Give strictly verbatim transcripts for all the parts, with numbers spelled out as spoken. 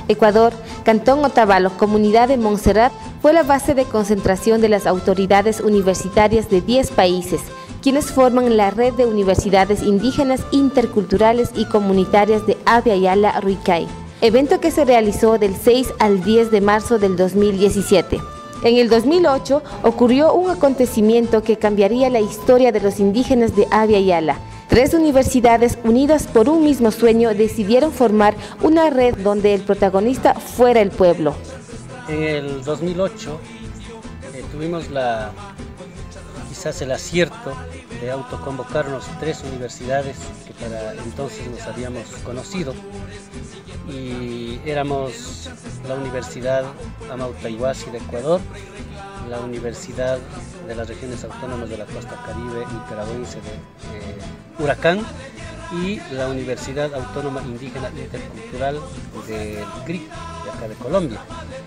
Ecuador, Cantón Otavalo, Comunidad de Montserrat, fue la base de concentración de las autoridades universitarias de diez países, quienes forman la red de universidades indígenas, interculturales y comunitarias de Abya Yala Ruicay, evento que se realizó del seis al diez de marzo del dos mil diecisiete. En el dos mil ocho ocurrió un acontecimiento que cambiaría la historia de los indígenas de Abya Yala. Tres universidades unidas por un mismo sueño decidieron formar una red donde el protagonista fuera el pueblo. En el dos mil ocho eh, tuvimos la, quizás el acierto de autoconvocarnos tres universidades que para entonces nos habíamos conocido, y éramos la Universidad Amautayhuasi de Ecuador, la Universidad de las Regiones Autónomas de la Costa Caribe Nicaragüense de eh, Huracán y la Universidad Autónoma Indígena Intercultural del C R I C, de acá de Colombia.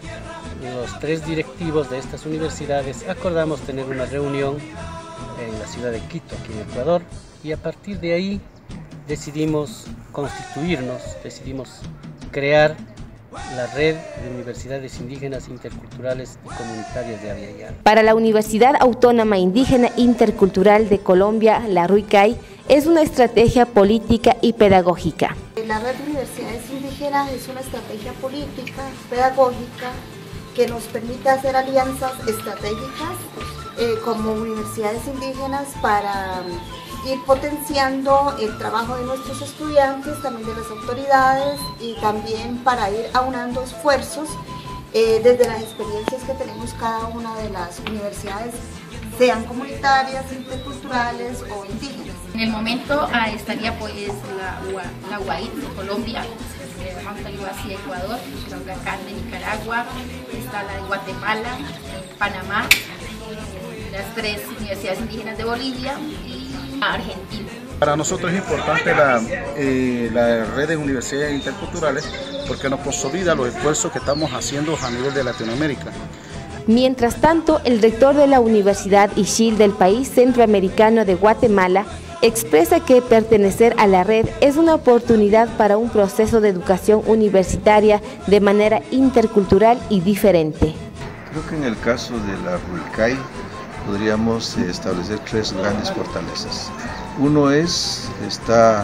Los tres directivos de estas universidades acordamos tener una reunión en la ciudad de Quito, aquí en Ecuador, y a partir de ahí decidimos constituirnos, decidimos crear la red de universidades indígenas, interculturales y comunitarias de Abya Yala. Para la Universidad Autónoma Indígena Intercultural de Colombia, la Ruicay, es una estrategia política y pedagógica. La red de universidades indígenas es una estrategia política, pedagógica, que nos permite hacer alianzas estratégicas eh, como universidades indígenas para ir potenciando el trabajo de nuestros estudiantes, también de las autoridades, y también para ir aunando esfuerzos eh, desde las experiencias que tenemos cada una de las universidades, sean comunitarias, interculturales o indígenas. En el momento ah, estaría pues la, la U A I de Colombia, la Amautayhuasi de Ecuador, la Huracán de Nicaragua, está la de Guatemala, Panamá, las tres universidades indígenas de Bolivia y Argentina. Para nosotros es importante la, eh, la red de universidades interculturales porque nos consolida los esfuerzos que estamos haciendo a nivel de Latinoamérica. Mientras tanto, el rector de la Universidad Ixil del país centroamericano de Guatemala expresa que pertenecer a la red es una oportunidad para un proceso de educación universitaria de manera intercultural y diferente. Creo que en el caso de la Ruicay podríamos establecer tres grandes fortalezas. Uno es, está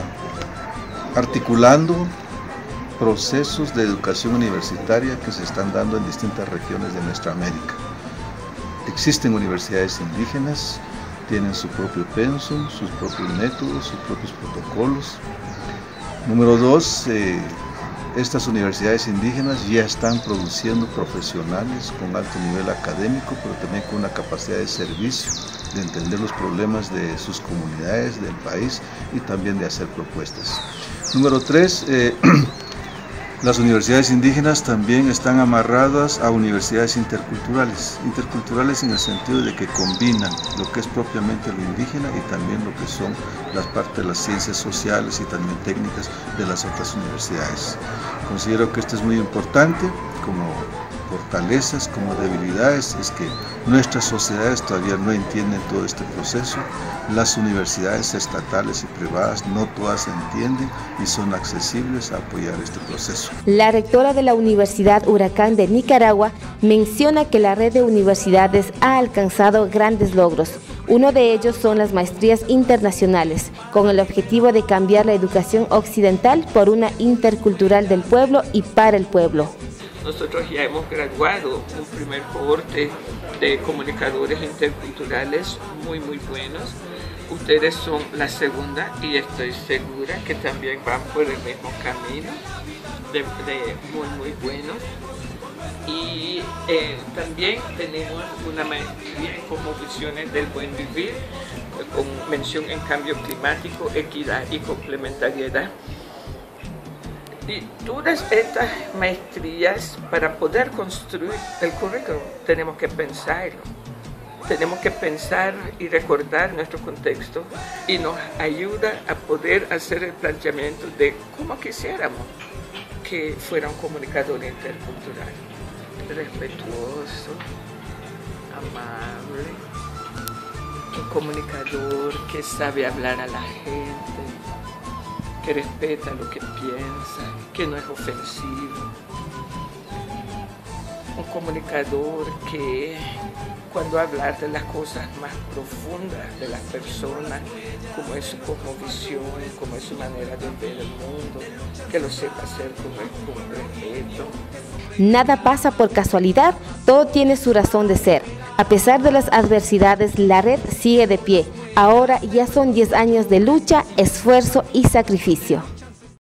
articulando procesos de educación universitaria que se están dando en distintas regiones de nuestra América. Existen universidades indígenas, tienen su propio pensum, sus propios métodos, sus propios protocolos. Número dos, eh, estas universidades indígenas ya están produciendo profesionales con alto nivel académico, pero también con una capacidad de servicio, de entender los problemas de sus comunidades, del país, y también de hacer propuestas. Número tres, eh, las universidades indígenas también están amarradas a universidades interculturales, interculturales en el sentido de que combinan lo que es propiamente lo indígena y también lo que son las partes de las ciencias sociales y también técnicas de las otras universidades. Considero que esto es muy importante, como fortalezas, como debilidades, es que nuestras sociedades todavía no entienden todo este proceso. Las universidades estatales y privadas no todas entienden y son accesibles a apoyar este proceso. La rectora de la Universidad Huracán de Nicaragua menciona que la red de universidades ha alcanzado grandes logros. Uno de ellos son las maestrías internacionales, con el objetivo de cambiar la educación occidental por una intercultural del pueblo y para el pueblo. Nosotros ya hemos graduado un primer cohorte de comunicadores interculturales muy muy buenos. Ustedes son la segunda y estoy segura que también van por el mismo camino, de, de muy muy buenos. Y eh, también tenemos una maestría en cosmovisiones del buen vivir, con mención en cambio climático, equidad y complementariedad. Y todas estas maestrías, para poder construir el currículum, tenemos que pensarlo. Tenemos que pensar y recordar nuestro contexto, y nos ayuda a poder hacer el planteamiento de cómo quisiéramos que fuera un comunicador intercultural. Respetuoso, amable, un comunicador que sabe hablar a la gente, que respeta lo que piensa, que no es ofensivo, un comunicador que cuando habla de las cosas más profundas de las personas, como es su cosmovisión, como es su manera de ver el mundo, que lo sepa hacer con, con respeto. Nada pasa por casualidad, todo tiene su razón de ser. A pesar de las adversidades, la red sigue de pie. Ahora ya son diez años de lucha, esfuerzo y sacrificio.